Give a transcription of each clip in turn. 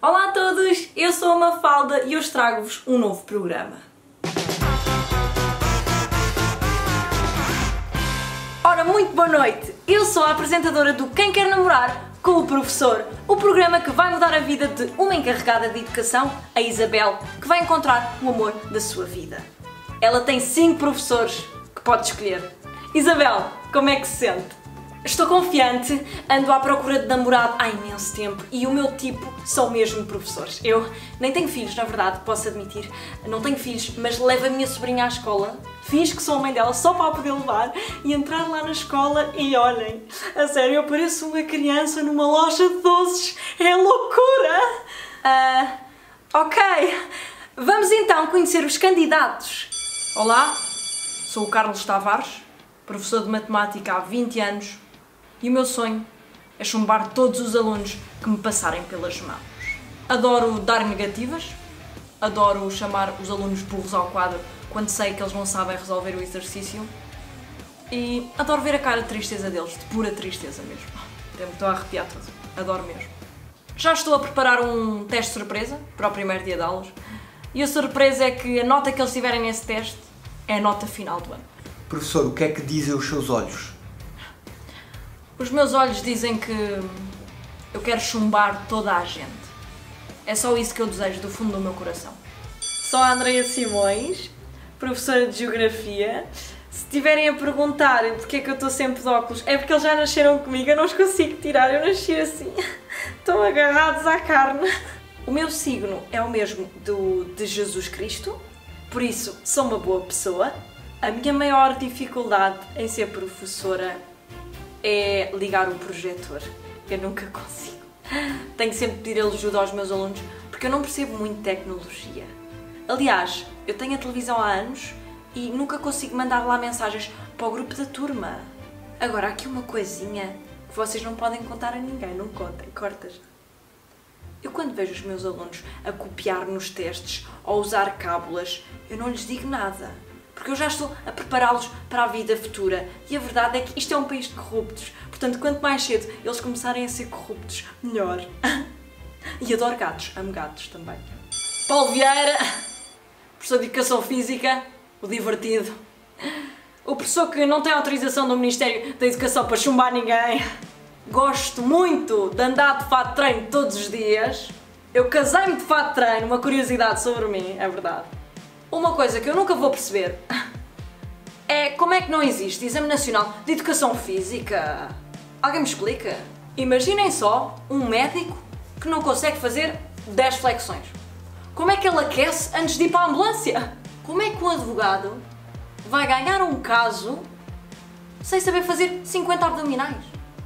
Olá a todos, eu sou a Mafalda e hoje trago-vos um novo programa. Ora, muito boa noite! Eu sou a apresentadora do Quem Quer Namorar com o Professor, o programa que vai mudar a vida de uma encarregada de educação, a Isabel, que vai encontrar o amor da sua vida. Ela tem 5 professores que pode escolher. Isabel, como é que se sente? Estou confiante, ando à procura de namorado há imenso tempo e o meu tipo são mesmo professores. Eu nem tenho filhos, na verdade, posso admitir. Não tenho filhos, mas levo a minha sobrinha à escola, finjo que sou a mãe dela só para a poder levar e entrar lá na escola e olhem, a sério, eu pareço uma criança numa loja de doces. É loucura! Ok, vamos então conhecer os candidatos. Olá, sou o Carlos Tavares, professor de matemática há 20 anos. E o meu sonho é chumbar todos os alunos que me passarem pelas mãos. Adoro dar negativas, adoro chamar os alunos burros ao quadro quando sei que eles não sabem resolver o exercício e adoro ver a cara de tristeza deles, de pura tristeza mesmo. Até me estou a arrepiar tudo, adoro mesmo. Já estou a preparar um teste surpresa para o primeiro dia de aulas e a surpresa é que a nota que eles tiverem nesse teste é a nota final do ano. Professor, o que é que dizem os seus olhos? Os meus olhos dizem que eu quero chumbar toda a gente. É só isso que eu desejo do fundo do meu coração. Sou a Andreia Simões, professora de Geografia. Se tiverem a perguntar porque é que eu estou sempre de óculos, é porque eles já nasceram comigo, eu não os consigo tirar, eu nasci assim. Estão agarrados à carne. O meu signo é o mesmo de Jesus Cristo, por isso sou uma boa pessoa. A minha maior dificuldade em ser professora é ligar o projetor. Eu nunca consigo. Tenho que sempre pedir ajuda aos meus alunos porque eu não percebo muito de tecnologia. Aliás, eu tenho a televisão há anos e nunca consigo mandar lá mensagens para o grupo da turma. Agora, há aqui uma coisinha que vocês não podem contar a ninguém. Não contem, cortas. Eu quando vejo os meus alunos a copiar nos testes ou usar cábulas, eu não lhes digo nada. Porque eu já estou a prepará-los para a vida futura. E a verdade é que isto é um país de corruptos. Portanto, quanto mais cedo eles começarem a ser corruptos, melhor. E adoro gatos. Amo gatos também. Paulo Vieira, professor de Educação Física, o divertido. O professor que não tem autorização do Ministério da Educação para chumbar ninguém. Gosto muito de andar de fato de treino todos os dias. Eu casei-me de fato de treino, uma curiosidade sobre mim, é verdade. Uma coisa que eu nunca vou perceber é como é que não existe Exame Nacional de Educação Física. Alguém me explica? Imaginem só um médico que não consegue fazer 10 flexões. Como é que ele aquece antes de ir para a ambulância? Como é que um advogado vai ganhar um caso sem saber fazer 50 abdominais?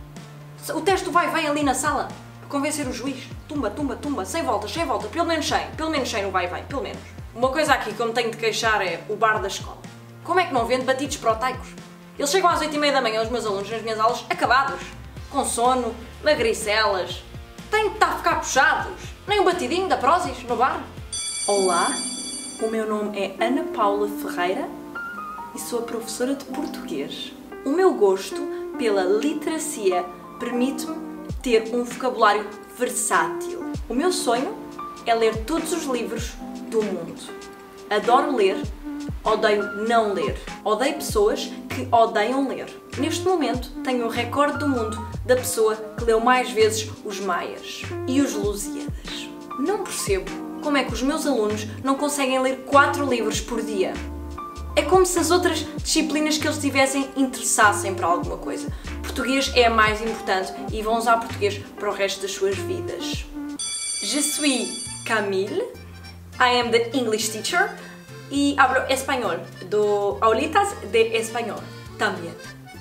O teste do vai-vem ali na sala para convencer o juiz. Tumba, tumba, tumba, sem voltas, pelo menos 100 no vai-vem, pelo menos. Uma coisa aqui que eu me tenho de queixar é o bar da escola. Como é que não vende batidos proteicos? Eles chegam às 8h30 da manhã, os meus alunos, nas minhas aulas, acabados. Com sono, magricelas. Têm de estar a ficar puxados. Nem um batidinho da Prozis no bar. Olá, o meu nome é Ana Paula Ferreira e sou a professora de português. O meu gosto pela literacia permite-me ter um vocabulário versátil. O meu sonho é ler todos os livros do mundo. Adoro ler, odeio não ler. Odeio pessoas que odeiam ler. Neste momento tenho o recorde do mundo da pessoa que leu mais vezes os Maias e os Lusíadas. Não percebo como é que os meus alunos não conseguem ler 4 livros por dia. É como se as outras disciplinas que eles tivessem interessassem para alguma coisa. Português é a mais importante e vão usar português para o resto das suas vidas. Je suis Camille. I am the English teacher e hablo espanhol, do aulitas de espanhol também.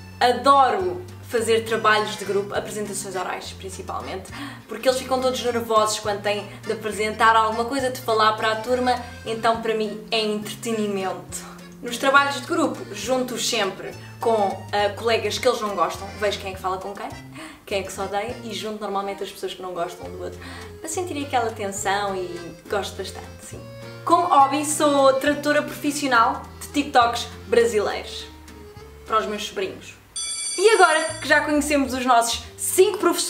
Adoro fazer trabalhos de grupo, apresentações orais principalmente, porque eles ficam todos nervosos quando têm de apresentar alguma coisa, de falar para a turma, então para mim é entretenimento. Nos trabalhos de grupo, junto-os sempre com colegas que eles não gostam, vejo quem é que fala com quem é que se odeia e junto normalmente as pessoas que não gostam um do outro, para sentir aquela tensão e gosto bastante, sim. Como hobby sou tradutora profissional de TikToks brasileiros para os meus sobrinhos. E agora que já conhecemos os nossos 5 professores,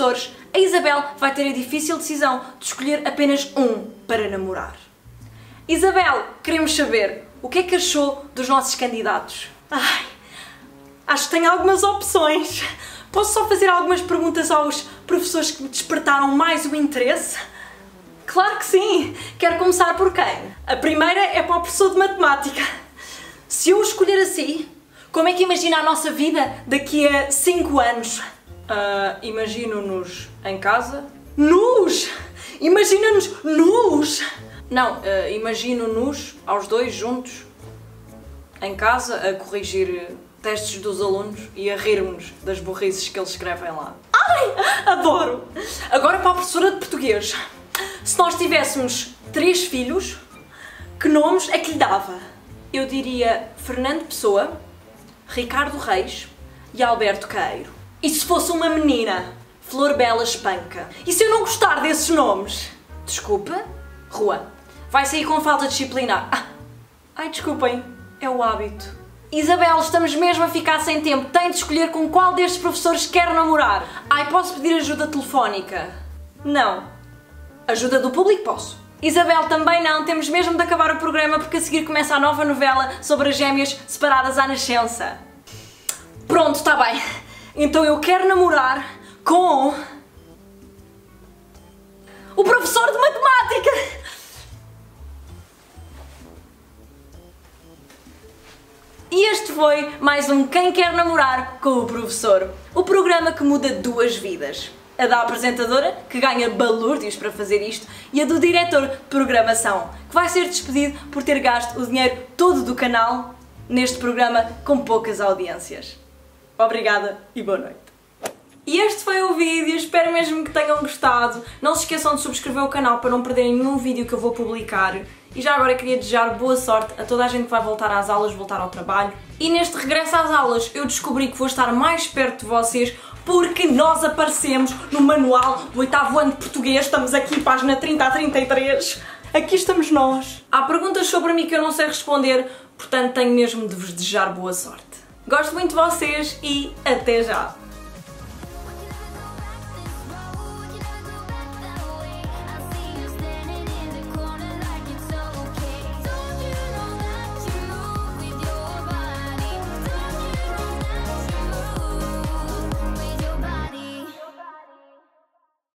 a Isabel vai ter a difícil decisão de escolher apenas um para namorar. Isabel, queremos saber o que é que achou dos nossos candidatos? Ai, acho que tenho algumas opções. Posso só fazer algumas perguntas aos professores que me despertaram mais o interesse? Claro que sim! Quero começar por quem? A primeira é para o professor de matemática. Se eu escolher assim, como é que imagina a nossa vida daqui a 5 anos? Imagino-nos em casa. Nus! Imagina-nos nus! Não, imagino-nos aos dois juntos, em casa, a corrigir testes dos alunos e a rirmos das burrices que eles escrevem lá. Ai, adoro! Agora para a professora de português. Se nós tivéssemos 3 filhos, que nomes é que lhe dava? Eu diria Fernando Pessoa, Ricardo Reis e Alberto Caeiro. E se fosse uma menina? Flor Bela Espanca. E se eu não gostar desses nomes? Desculpa? Rua. Vai sair com falta disciplinar. Ai, desculpem. É o hábito. Isabel, estamos mesmo a ficar sem tempo. Tem de escolher com qual destes professores quer namorar. Ai, posso pedir ajuda telefónica? Não. Ajuda do público? Posso. Isabel, também não. Temos mesmo de acabar o programa porque a seguir começa a nova novela sobre as gêmeas separadas à nascença. Pronto, está bem. Então eu quero namorar com o professor de matemática. E este foi mais um Quem Quer Namorar com o Professor, o programa que muda 2 vidas. A da apresentadora, que ganha balúrdios para fazer isto, e a do diretor de programação, que vai ser despedido por ter gasto o dinheiro todo do canal neste programa com poucas audiências. Obrigada e boa noite. E este foi o vídeo, espero mesmo que tenham gostado. Não se esqueçam de subscrever o canal para não perderem nenhum vídeo que eu vou publicar. E já agora queria desejar boa sorte a toda a gente que vai voltar às aulas, voltar ao trabalho. E neste regresso às aulas eu descobri que vou estar mais perto de vocês porque nós aparecemos no manual do 8º ano de português. Estamos aqui, página 30 a 33. Aqui estamos nós. Há perguntas sobre mim que eu não sei responder, portanto tenho mesmo de vos desejar boa sorte. Gosto muito de vocês e até já!